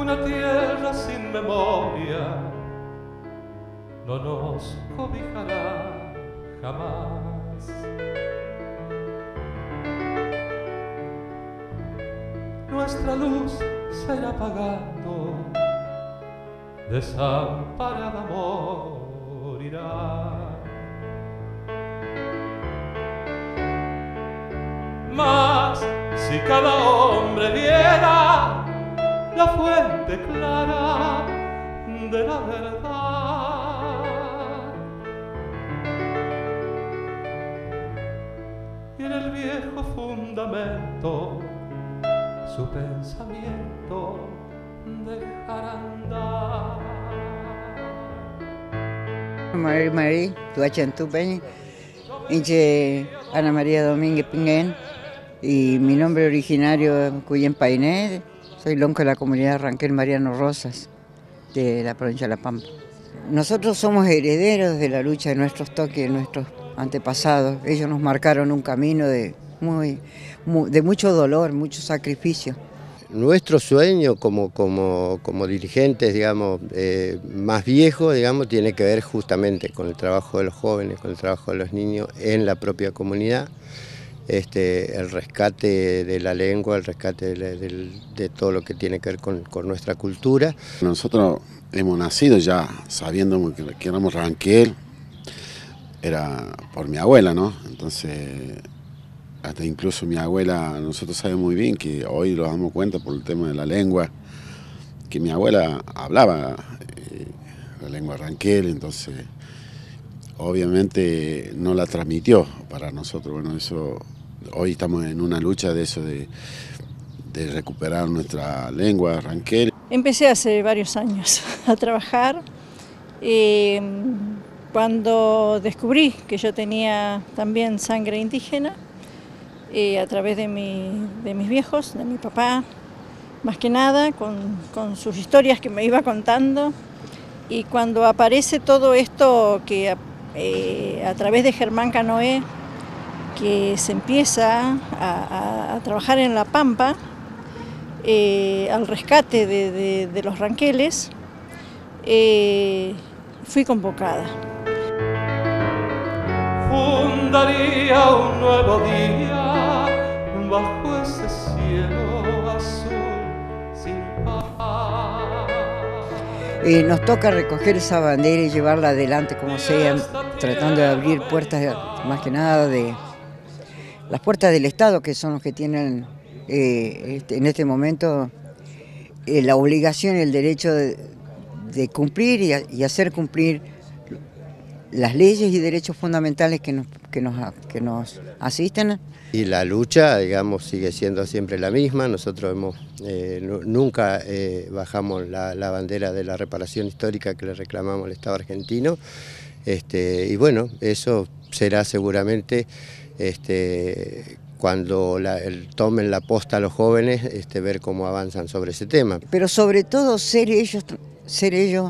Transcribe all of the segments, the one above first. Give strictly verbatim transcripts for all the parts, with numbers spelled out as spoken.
una tierra sin memoria no nos cobijará jamás. Nuestra luz se irá apagando, desamparada morirá. Mas si cada hombre viera la fuente clara de la verdad, y en el viejo fundamento su pensamiento dejará andar. María María, Tuachantupeñi, Inche Ana María Domínguez Pinguén, y mi nombre originario es Cuyén Painé. Soy lonco de la comunidad Ranquel Mariano Rosas, de la provincia de La Pampa. Nosotros somos herederos de la lucha de nuestros toques, de nuestros antepasados. Ellos nos marcaron un camino de, muy, muy, de mucho dolor, mucho sacrificio. Nuestro sueño como, como, como dirigentes, digamos, eh, más viejos, digamos, tiene que ver justamente con el trabajo de los jóvenes, con el trabajo de los niños en la propia comunidad. Este, el rescate de la lengua, el rescate de, de, de todo lo que tiene que ver con, con nuestra cultura. Nosotros hemos nacido ya sabiendo que, que éramos Ranquel, era por mi abuela, ¿no? Entonces, hasta incluso mi abuela, nosotros sabemos muy bien que hoy nos damos cuenta por el tema de la lengua, que mi abuela hablaba eh, la lengua Ranquel, entonces obviamente no la transmitió para nosotros. Bueno, eso hoy estamos en una lucha de eso, de, de recuperar nuestra lengua Ranquel. Empecé hace varios años a trabajar. Eh, cuando descubrí que yo tenía también sangre indígena, eh, a través de, mi, de mis viejos, de mi papá, más que nada, con, con sus historias que me iba contando, y cuando aparece todo esto que eh, a través de Germán Canoé, que se empieza a, a, a trabajar en La Pampa, eh, al rescate de, de, de los ranqueles, eh, fui convocada. Fundaría un nuevo día bajo ese cielo azul sin paz. Eh, nos toca recoger esa bandera y llevarla adelante como sea, tratando de abrir puertas, más que nada, de las puertas del Estado, que son los que tienen eh, este, en este momento eh, la obligación y el derecho de, de cumplir y, a, y hacer cumplir las leyes y derechos fundamentales que nos, que nos, que nos asisten. Y la lucha, digamos, sigue siendo siempre la misma. Nosotros hemos, eh, nunca eh, bajamos la, la bandera de la reparación histórica que le reclamamos al Estado argentino. Este, y bueno, eso será seguramente este, cuando la, el, tomen la posta a los jóvenes, este, ver cómo avanzan sobre ese tema. Pero sobre todo ser ellos, ser ellos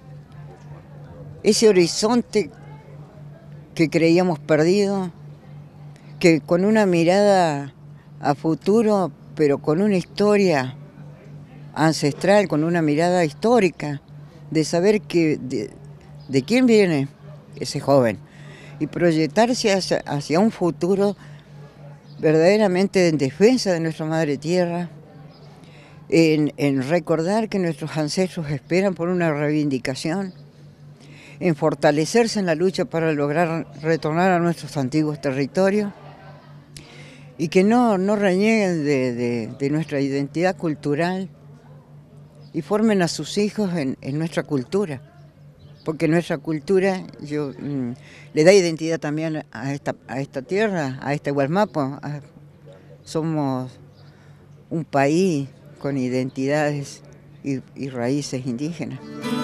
ese horizonte que creíamos perdido, que con una mirada a futuro, pero con una historia ancestral, con una mirada histórica, de saber que de, de quién viene ese joven y proyectarse hacia, hacia un futuro verdaderamente en defensa de nuestra madre tierra, en, en recordar que nuestros ancestros esperan por una reivindicación, en fortalecerse en la lucha para lograr retornar a nuestros antiguos territorios y que no, no renieguen de, de, de nuestra identidad cultural y formen a sus hijos en, en nuestra cultura, porque nuestra cultura yo, mmm, le da identidad también a esta, a esta tierra, a este Gualmapo. A, somos un país con identidades y, y raíces indígenas.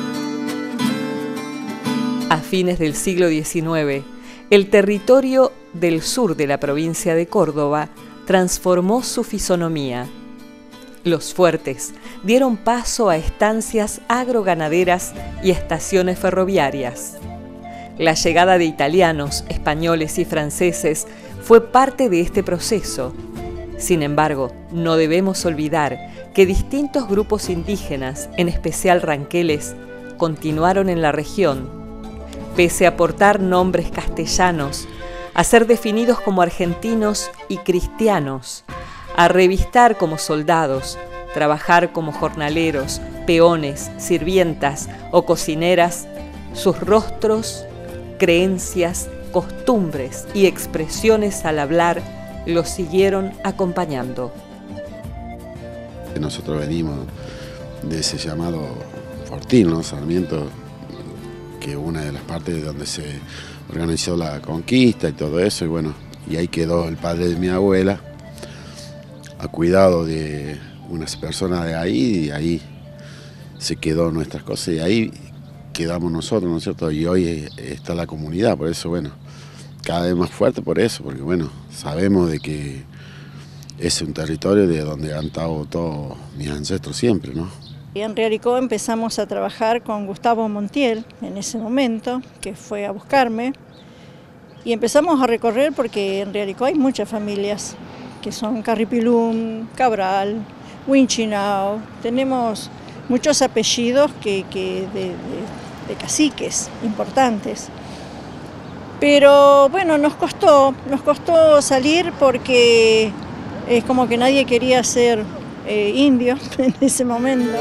A fines del siglo diecinueve, el territorio del sur de la provincia de Córdoba transformó su fisonomía. Los fuertes dieron paso a estancias agroganaderas y estaciones ferroviarias. La llegada de italianos, españoles y franceses fue parte de este proceso. Sin embargo, no debemos olvidar que distintos grupos indígenas, en especial ranqueles, continuaron en la región, pese a portar nombres castellanos, a ser definidos como argentinos y cristianos, a revistar como soldados, trabajar como jornaleros, peones, sirvientas o cocineras. Sus rostros, creencias, costumbres y expresiones al hablar los siguieron acompañando. Nosotros venimos de ese llamado Fortín, ¿no? Sarmiento, que una de las partes donde se organizó la conquista y todo eso, y bueno, y ahí quedó el padre de mi abuela, a cuidado de unas personas de ahí, y ahí se quedó nuestras cosas, y ahí quedamos nosotros, ¿no es cierto? Y hoy está la comunidad, por eso, bueno, cada vez más fuerte por eso, porque bueno, sabemos de que es un territorio de donde han estado todos mis ancestros siempre, ¿no? Y en Riaricó empezamos a trabajar con Gustavo Montiel en ese momento, que fue a buscarme, y empezamos a recorrer porque en Riaricó hay muchas familias, que son Carripilum, Cabral, Huinchinao, tenemos muchos apellidos que, que de, de, de caciques importantes. Pero bueno, nos costó, nos costó salir porque es como que nadie quería ser eh, indio en ese momento.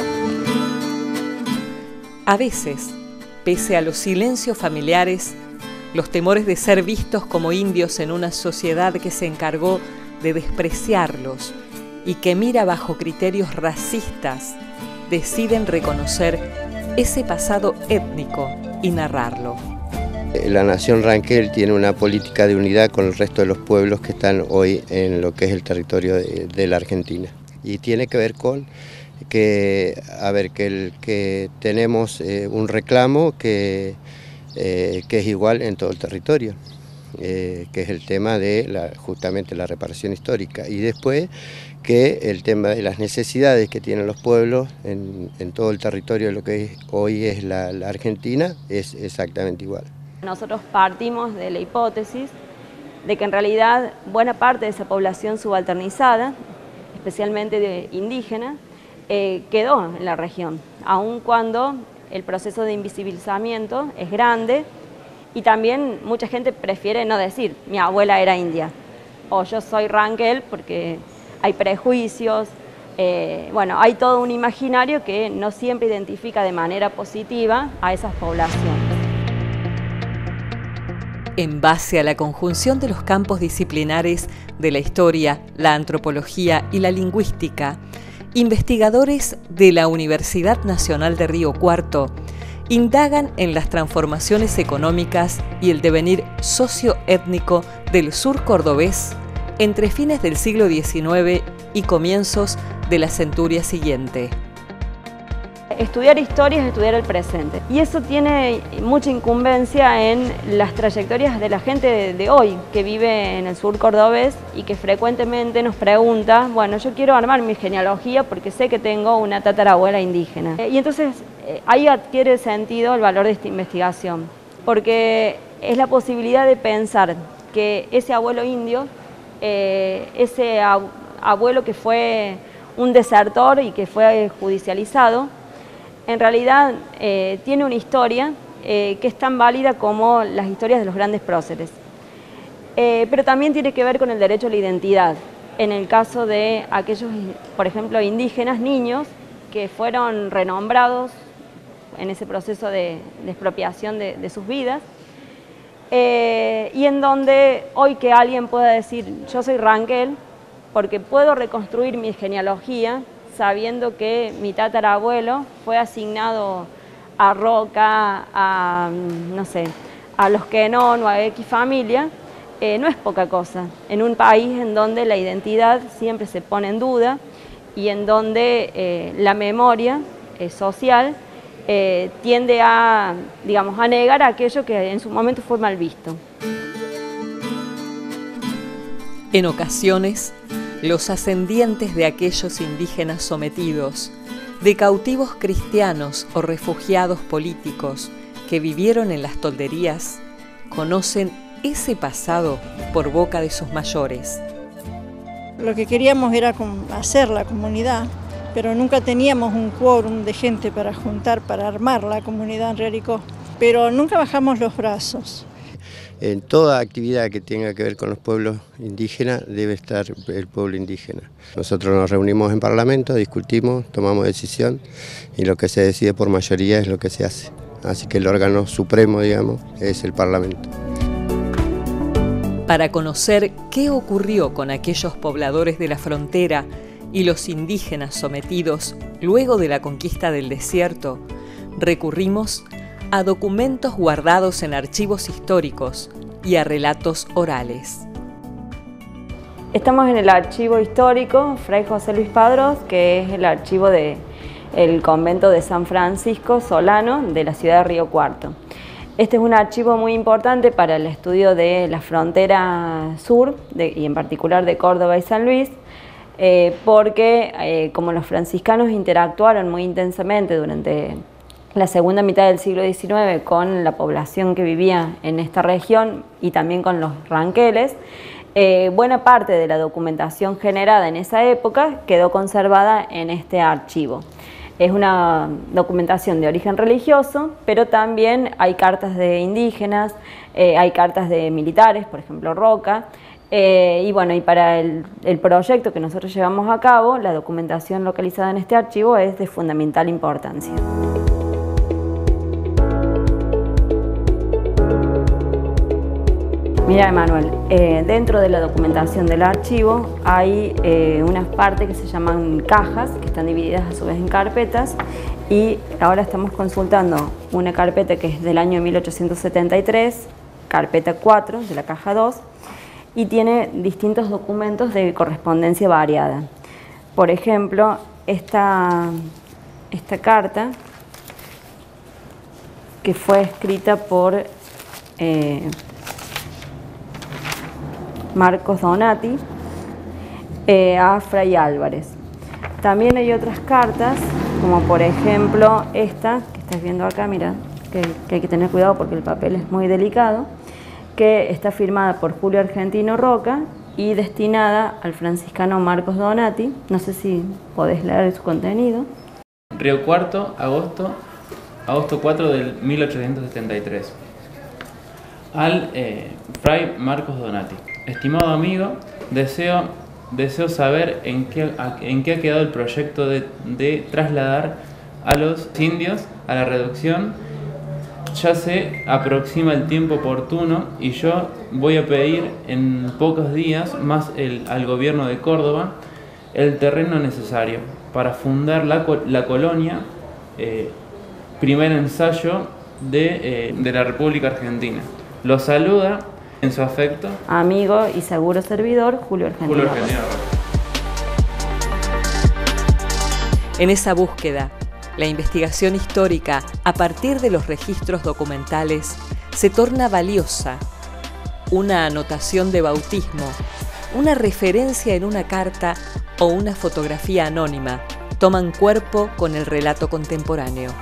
A veces, pese a los silencios familiares, los temores de ser vistos como indios en una sociedad que se encargó de despreciarlos y que mira bajo criterios racistas, deciden reconocer ese pasado étnico y narrarlo. La nación Ranquel tiene una política de unidad con el resto de los pueblos que están hoy en lo que es el territorio de, de la Argentina. Y tiene que ver con que, a ver, que, el, que tenemos eh, un reclamo que, eh, que es igual en todo el territorio, eh, que es el tema de la, justamente la reparación histórica. Y después que el tema de las necesidades que tienen los pueblos en, en todo el territorio de lo que es, hoy es la, la Argentina es exactamente igual. Nosotros partimos de la hipótesis de que en realidad buena parte de esa población subalternizada, especialmente de indígena, eh, quedó en la región, aun cuando el proceso de invisibilizamiento es grande y también mucha gente prefiere no decir mi abuela era india o yo soy Ranquel porque hay prejuicios, eh, bueno, hay todo un imaginario que no siempre identifica de manera positiva a esas poblaciones. En base a la conjunción de los campos disciplinares de la historia, la antropología y la lingüística, investigadores de la Universidad Nacional de Río Cuarto indagan en las transformaciones económicas y el devenir socioétnico del sur cordobés entre fines del siglo diecinueve y comienzos de la centuria siguiente. Estudiar historia es estudiar el presente y eso tiene mucha incumbencia en las trayectorias de la gente de, de hoy que vive en el sur cordobés y que frecuentemente nos pregunta, bueno, yo quiero armar mi genealogía porque sé que tengo una tatarabuela indígena. Y entonces ahí adquiere sentido el valor de esta investigación, porque es la posibilidad de pensar que ese abuelo indio, eh, ese abuelo que fue un desertor y que fue judicializado, en realidad eh, tiene una historia eh, que es tan válida como las historias de los grandes próceres. Eh, pero también tiene que ver con el derecho a la identidad, en el caso de aquellos, por ejemplo, indígenas, niños, que fueron renombrados en ese proceso de, de expropiación de, de sus vidas, eh, y en donde hoy que alguien pueda decir, yo soy Ranquel, porque puedo reconstruir mi genealogía, sabiendo que mi tatarabuelo fue asignado a Roca, a, no sé, a los Quenón o a X familia, eh, no es poca cosa. En un país en donde la identidad siempre se pone en duda y en donde eh, la memoria eh, social eh, tiende a, digamos, a negar aquello que en su momento fue mal visto. En ocasiones, los ascendientes de aquellos indígenas sometidos, de cautivos cristianos o refugiados políticos que vivieron en las tolderías, conocen ese pasado por boca de sus mayores. Lo que queríamos era hacer la comunidad, pero nunca teníamos un quórum de gente para juntar, para armar la comunidad en Riaricó. Pero nunca bajamos los brazos. En toda actividad que tenga que ver con los pueblos indígenas debe estar el pueblo indígena. Nosotros nos reunimos en Parlamento, discutimos, tomamos decisión y lo que se decide por mayoría es lo que se hace. Así que el órgano supremo, digamos, es el Parlamento. Para conocer qué ocurrió con aquellos pobladores de la frontera y los indígenas sometidos luego de la conquista del desierto, recurrimos a documentos guardados en archivos históricos y a relatos orales. Estamos en el archivo histórico Fray José Luis Padrós, que es el archivo del convento de San Francisco Solano de la ciudad de Río Cuarto. Este es un archivo muy importante para el estudio de la frontera sur de, y en particular de Córdoba y San Luis, eh, porque eh, como los franciscanos interactuaron muy intensamente durante la segunda mitad del siglo diecinueve con la población que vivía en esta región y también con los ranqueles, eh, buena parte de la documentación generada en esa época quedó conservada en este archivo. Es una documentación de origen religioso, pero también hay cartas de indígenas, eh, hay cartas de militares, por ejemplo Roca, eh, y bueno, y para el, el proyecto que nosotros llevamos a cabo, la documentación localizada en este archivo es de fundamental importancia. Mira, Emanuel, eh, dentro de la documentación del archivo hay eh, unas partes que se llaman cajas, que están divididas a su vez en carpetas, y ahora estamos consultando una carpeta que es del año mil ochocientos setenta y tres, carpeta cuatro de la caja dos, y tiene distintos documentos de correspondencia variada. Por ejemplo, esta, esta carta que fue escrita por eh, Marcos Donati eh, a Fray Álvarez. También hay otras cartas, como por ejemplo esta que estás viendo acá, mira, que, que hay que tener cuidado porque el papel es muy delicado, que está firmada por Julio Argentino Roca y destinada al franciscano Marcos Donati. No sé si podés leer su contenido. Río Cuarto, agosto, agosto cuatro del mil ochocientos setenta y tres. Al eh, Fray Marcos Donati. Estimado amigo, deseo, deseo saber en qué, en qué ha quedado el proyecto de, de trasladar a los indios a la reducción. Ya se aproxima el tiempo oportuno y yo voy a pedir en pocos días más el, al gobierno de Córdoba el terreno necesario para fundar la, la colonia, eh, primer ensayo de, eh, de la República Argentina. Lo saluda en su afecto, amigo y seguro servidor, Julio Argentino. Julio Argentino. En esa búsqueda, la investigación histórica, a partir de los registros documentales, se torna valiosa. Una anotación de bautismo, una referencia en una carta o una fotografía anónima toman cuerpo con el relato contemporáneo.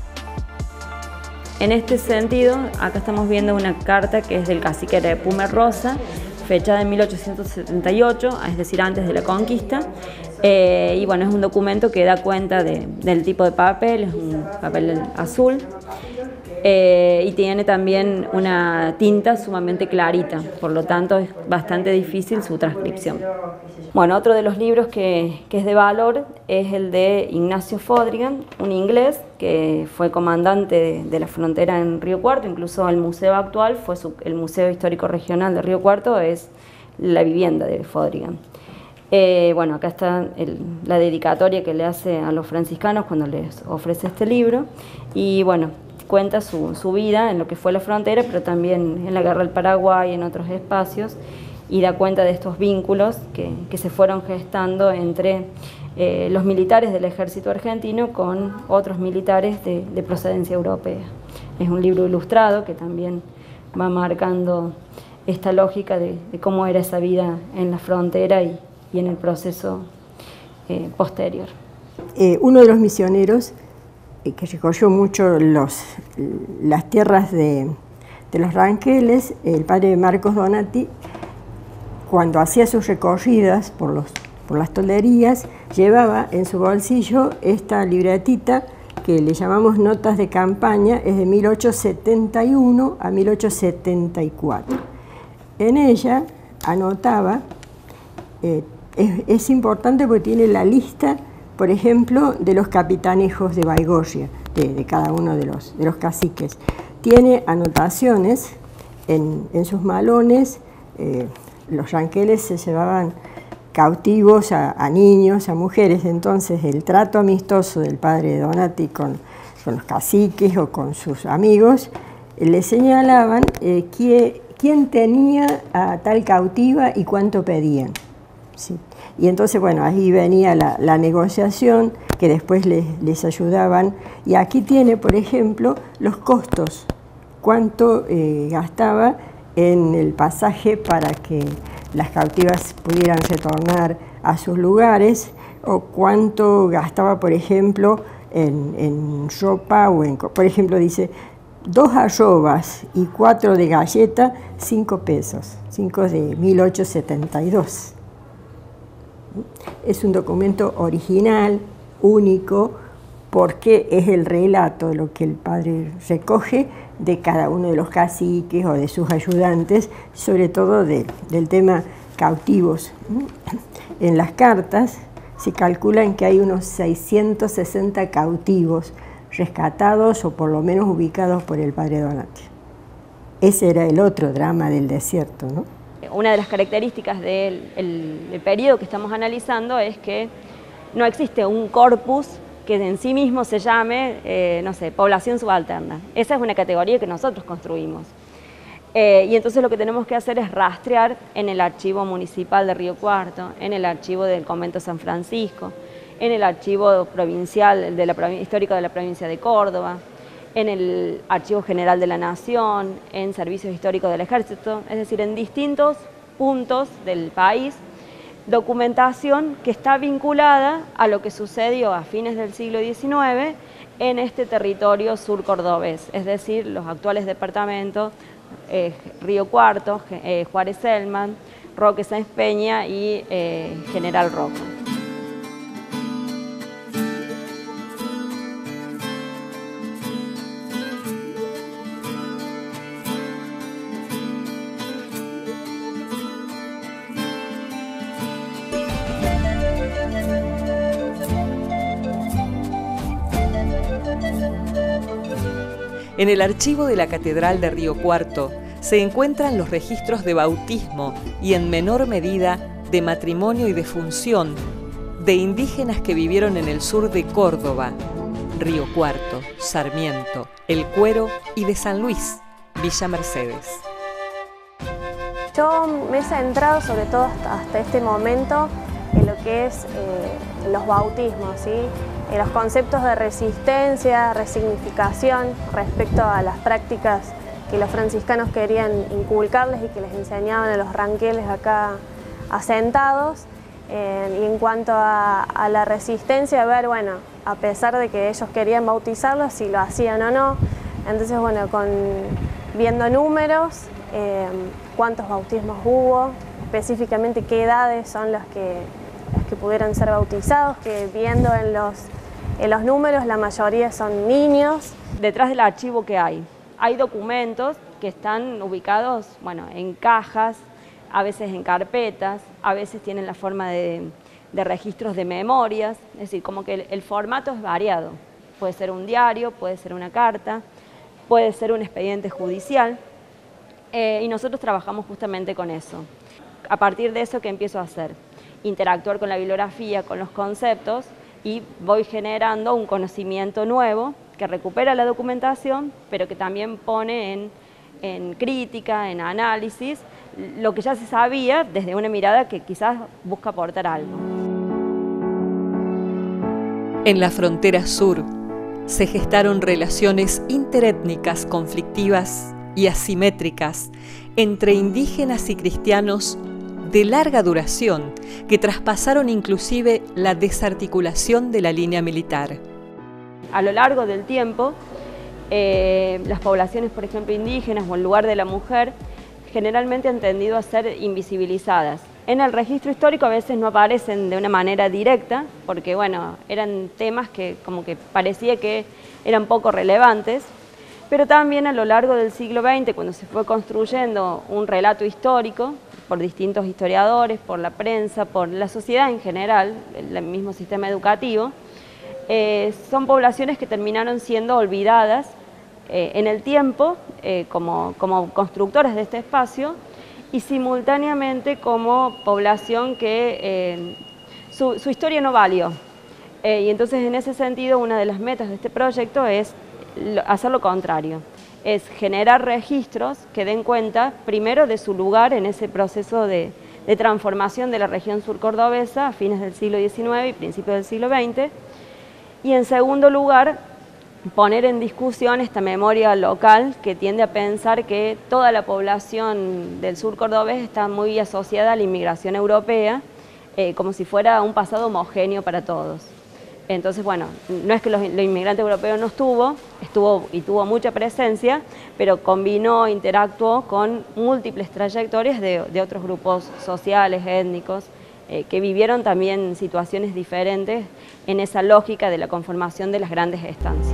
En este sentido, acá estamos viendo una carta que es del cacique de Pumer Rosa, fechada en mil ochocientos setenta y ocho, es decir, antes de la conquista. Eh, y bueno, es un documento que da cuenta de, del tipo de papel, es un papel azul. Eh, y tiene también una tinta sumamente clarita, por lo tanto es bastante difícil su transcripción. Bueno, otro de los libros que, que es de valor es el de Ignacio Fodrigan, un inglés que fue comandante de, de la frontera en Río Cuarto, incluso el museo actual, fue su, el Museo Histórico Regional de Río Cuarto, es la vivienda de Fodrigan. Eh, bueno, acá está el, la dedicatoria que le hace a los franciscanos cuando les ofrece este libro, y bueno, cuenta su, su vida en lo que fue la frontera, pero también en la Guerra del Paraguay y en otros espacios, y da cuenta de estos vínculos que, que se fueron gestando entre eh, los militares del ejército argentino con otros militares de, de procedencia europea. Es un libro ilustrado que también va marcando esta lógica de, de cómo era esa vida en la frontera y, y en el proceso eh, posterior. Eh, uno de los misioneros que recorrió mucho los, las tierras de, de los ranqueles, el padre Marcos Donati, cuando hacía sus recorridas por, los, por las tolderías, llevaba en su bolsillo esta libretita que le llamamos Notas de Campaña, es de mil ochocientos setenta y uno a mil ochocientos setenta y cuatro. En ella anotaba, eh, es, es importante porque tiene la lista, por ejemplo, de los capitanejos de Baigorria, de, de cada uno de los, de los caciques. Tiene anotaciones en, en sus malones. eh, los ranqueles se llevaban cautivos a, a niños, a mujeres, entonces el trato amistoso del padre Donati con, con los caciques o con sus amigos, eh, le señalaban eh, que, quién tenía a tal cautiva y cuánto pedían. ¿Sí? Y entonces, bueno, ahí venía la, la negociación que después les, les ayudaban. Y aquí tiene, por ejemplo, los costos, cuánto eh, gastaba en el pasaje para que las cautivas pudieran retornar a sus lugares, o cuánto gastaba, por ejemplo, en, en ropa, o en, por ejemplo, dice, dos arrobas y cuatro de galleta, cinco pesos, cinco de mil ochocientos setenta y dos. Es un documento original, único, porque es el relato de lo que el padre recoge de cada uno de los caciques o de sus ayudantes, sobre todo de, del tema cautivos. En las cartas se calculan que hay unos seiscientos sesenta cautivos rescatados o por lo menos ubicados por el padre Donati. Ese era el otro drama del desierto, ¿no? Una de las características del el, el periodo que estamos analizando es que no existe un corpus que en sí mismo se llame, eh, no sé, población subalterna. Esa es una categoría que nosotros construimos. Eh, y entonces lo que tenemos que hacer es rastrear en el archivo municipal de Río Cuarto, en el archivo del convento San Francisco, en el archivo provincial de la, histórico de la provincia de Córdoba, en el Archivo General de la Nación, en Servicios Históricos del Ejército, es decir, en distintos puntos del país, documentación que está vinculada a lo que sucedió a fines del siglo diecinueve en este territorio sur cordobés, es decir, los actuales departamentos eh, Río Cuarto, eh, Juárez Selman, Roque Sáenz Peña y eh, General Roca. En el archivo de la Catedral de Río Cuarto se encuentran los registros de bautismo y, en menor medida, de matrimonio y de función de indígenas que vivieron en el sur de Córdoba, Río Cuarto, Sarmiento, El Cuero y de San Luis, Villa Mercedes. Yo me he centrado sobre todo hasta, hasta este momento en lo que es eh, los bautismos, ¿sí? En los conceptos de resistencia, resignificación respecto a las prácticas que los franciscanos querían inculcarles y que les enseñaban a los ranqueles acá asentados. Eh, y en cuanto a, a la resistencia, ver, bueno, a pesar de que ellos querían bautizarlos, si lo hacían o no. Entonces, bueno, con, viendo números, eh, cuántos bautismos hubo, específicamente qué edades son las que, las que pudieran ser bautizados, que viendo en los, en los números la mayoría son niños. Detrás del archivo que hay, hay documentos que están ubicados, bueno, en cajas, a veces en carpetas, a veces tienen la forma de, de registros de memorias, es decir, como que el, el formato es variado. Puede ser un diario, puede ser una carta, puede ser un expediente judicial, eh, y nosotros trabajamos justamente con eso. A partir de eso, ¿qué empiezo a hacer? Interactuar con la bibliografía, con los conceptos, y voy generando un conocimiento nuevo que recupera la documentación, pero que también pone en, en crítica, en análisis, lo que ya se sabía desde una mirada que quizás busca aportar algo. En la frontera sur se gestaron relaciones interétnicas conflictivas y asimétricas entre indígenas y cristianos de larga duración que traspasaron inclusive la desarticulación de la línea militar. A lo largo del tiempo, eh, las poblaciones, por ejemplo, indígenas o el lugar de la mujer, generalmente han tendido a ser invisibilizadas. En el registro histórico a veces no aparecen de una manera directa, porque bueno, eran temas que como que parecía que eran poco relevantes, pero también a lo largo del siglo veinte, cuando se fue construyendo un relato histórico, por distintos historiadores, por la prensa, por la sociedad en general, el mismo sistema educativo, eh, son poblaciones que terminaron siendo olvidadas eh, en el tiempo eh, como, como constructoras de este espacio y simultáneamente como población que eh, su, su historia no valió. Eh, y entonces en ese sentido una de las metas de este proyecto es hacer lo contrario. Es generar registros que den cuenta, primero, de su lugar en ese proceso de, de transformación de la región sur cordobesa a fines del siglo diecinueve y principios del siglo veinte, y en segundo lugar, poner en discusión esta memoria local que tiende a pensar que toda la población del sur cordobés está muy asociada a la inmigración europea, eh, como si fuera un pasado homogéneo para todos. Entonces, bueno, no es que los, los inmigrantes europeos no estuvo, estuvo y tuvo mucha presencia, pero combinó, interactuó con múltiples trayectorias de, de otros grupos sociales, étnicos, eh, que vivieron también situaciones diferentes en esa lógica de la conformación de las grandes estancias.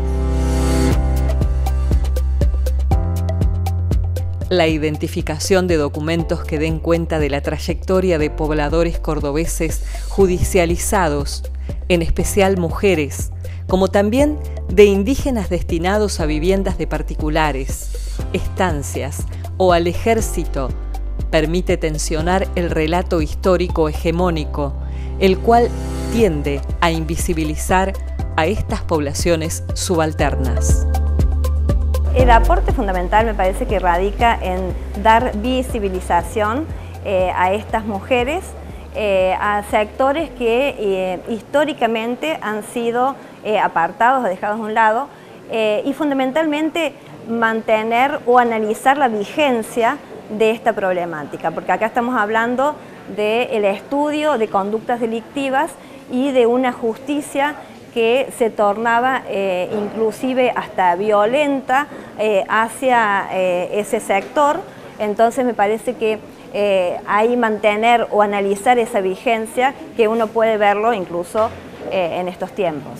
La identificación de documentos que den cuenta de la trayectoria de pobladores cordobeses judicializados, en especial mujeres, como también de indígenas destinados a viviendas de particulares, estancias o al ejército, permite tensionar el relato histórico hegemónico, el cual tiende a invisibilizar a estas poblaciones subalternas. El aporte fundamental me parece que radica en dar visibilización eh, a estas mujeres, eh, a sectores que eh, históricamente han sido eh, apartados o dejados a un lado, eh, y fundamentalmente mantener o analizar la vigencia de esta problemática, porque acá estamos hablando del estudio de conductas delictivas y de una justicia que se tornaba eh, inclusive hasta violenta eh, hacia eh, ese sector. Entonces me parece que eh, ahí mantener o analizar esa vigencia, que uno puede verlo incluso eh, en estos tiempos.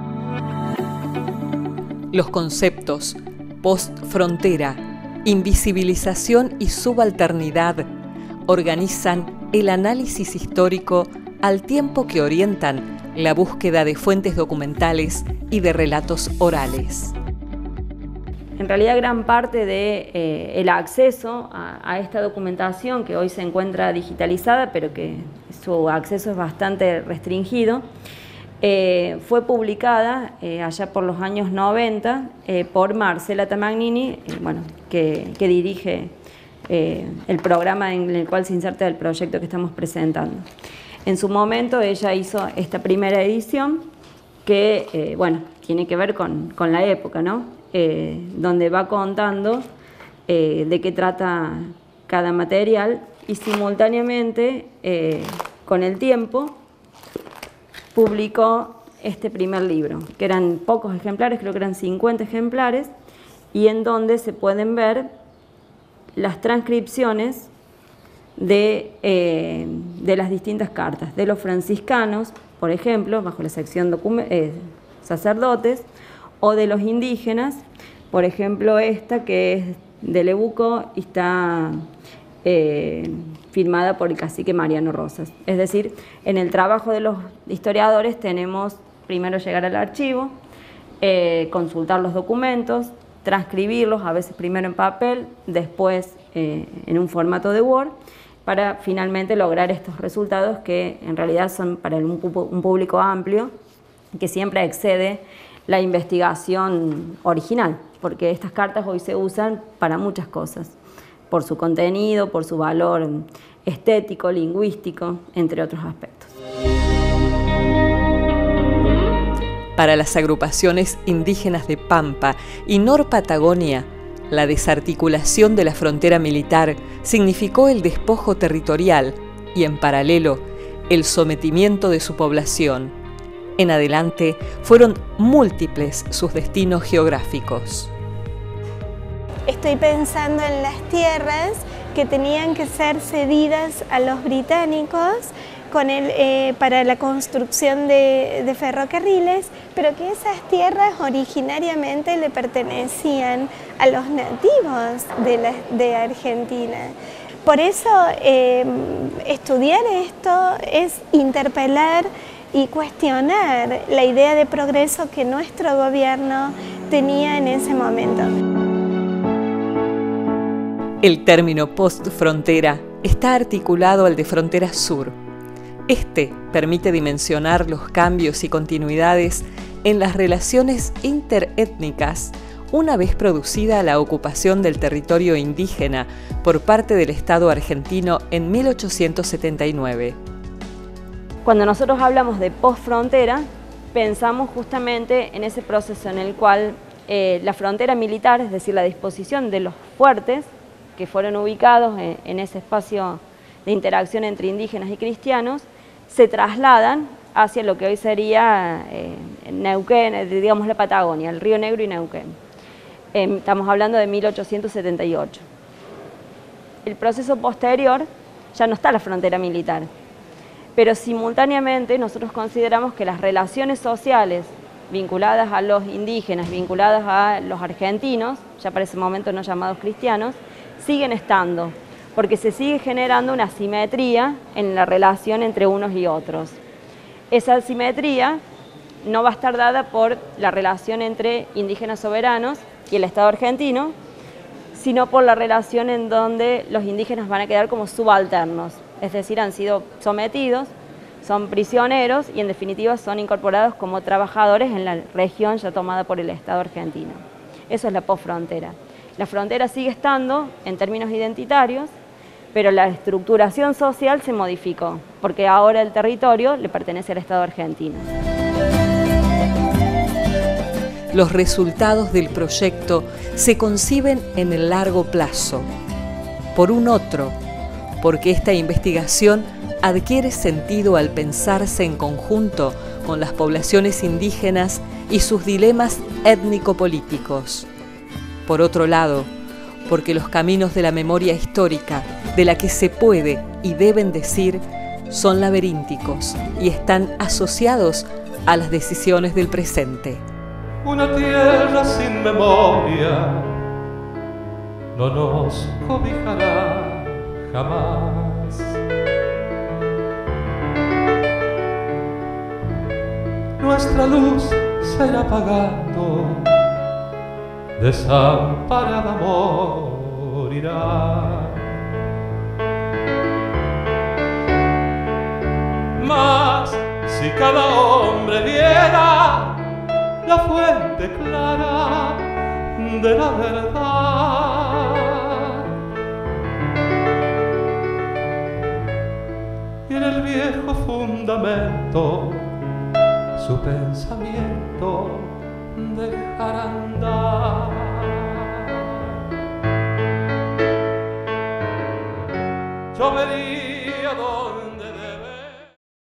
Los conceptos post-frontera, invisibilización y subalternidad organizan el análisis histórico al tiempo que orientan la búsqueda de fuentes documentales y de relatos orales. En realidad gran parte de, eh, el acceso a, a esta documentación, que hoy se encuentra digitalizada, pero que su acceso es bastante restringido, eh, fue publicada eh, allá por los años noventa eh, por Marcela Tamagnini, eh, bueno, que, que dirige eh, el programa en el cual se inserta el proyecto que estamos presentando. En su momento ella hizo esta primera edición que, eh, bueno, tiene que ver con, con la época, ¿no? Eh, donde va contando eh, de qué trata cada material y simultáneamente, eh, con el tiempo, publicó este primer libro, que eran pocos ejemplares, creo que eran cincuenta ejemplares, y en donde se pueden ver las transcripciones De, eh, de las distintas cartas, de los franciscanos, por ejemplo, bajo la sección eh, sacerdotes, o de los indígenas, por ejemplo esta que es de Lebuco y está eh, firmada por el cacique Mariano Rosas. Es decir, en el trabajo de los historiadores tenemos primero llegar al archivo, eh, consultar los documentos, transcribirlos, a veces primero en papel, después eh, en un formato de Word, para finalmente lograr estos resultados que en realidad son para un, un público amplio, que siempre excede la investigación original, porque estas cartas hoy se usan para muchas cosas, por su contenido, por su valor estético, lingüístico, entre otros aspectos. Para las agrupaciones indígenas de Pampa y Nor Patagonia, la desarticulación de la frontera militar significó el despojo territorial y, en paralelo, el sometimiento de su población. En adelante, fueron múltiples sus destinos geográficos. Estoy pensando en las tierras que tenían que ser cedidas a los británicos con el, eh, para la construcción de, de ferrocarriles, pero que esas tierras originariamente le pertenecían a los nativos de, la, de Argentina. Por eso eh, estudiar esto es interpelar y cuestionar la idea de progreso que nuestro gobierno tenía en ese momento. El término post-frontera está articulado al de frontera sur. Este permite dimensionar los cambios y continuidades en las relaciones interétnicas una vez producida la ocupación del territorio indígena por parte del Estado argentino en mil ochocientos setenta y nueve. Cuando nosotros hablamos de post-frontera, pensamos justamente en ese proceso en el cual eh, la frontera militar, es decir, la disposición de los fuertes que fueron ubicados en, en ese espacio de interacción entre indígenas y cristianos, se trasladan hacia lo que hoy sería eh, Neuquén, digamos la Patagonia, el Río Negro y Neuquén. Eh, estamos hablando de mil ochocientos setenta y ocho. El proceso posterior ya no está la frontera militar, pero simultáneamente nosotros consideramos que las relaciones sociales vinculadas a los indígenas, vinculadas a los argentinos, ya para ese momento no llamados cristianos, siguen estando, porque se sigue generando una asimetría en la relación entre unos y otros. Esa asimetría no va a estar dada por la relación entre indígenas soberanos y el Estado argentino, sino por la relación en donde los indígenas van a quedar como subalternos, es decir, han sido sometidos, son prisioneros y en definitiva son incorporados como trabajadores en la región ya tomada por el Estado argentino. Eso es la posfrontera. La frontera sigue estando en términos identitarios, pero la estructuración social se modificó, porque ahora el territorio le pertenece al Estado argentino. Los resultados del proyecto se conciben en el largo plazo, por un otro, porque esta investigación adquiere sentido al pensarse en conjunto con las poblaciones indígenas y sus dilemas étnico-políticos. Por otro lado, porque los caminos de la memoria histórica, de la que se puede y deben decir, son laberínticos y están asociados a las decisiones del presente. Una tierra sin memoria no nos cobijará jamás. Nuestra luz se irá apagando, desamparada morirá. Mas si cada hombre viera la fuente clara de la verdad y en el viejo fundamento su pensamiento dejará andar. Yo vería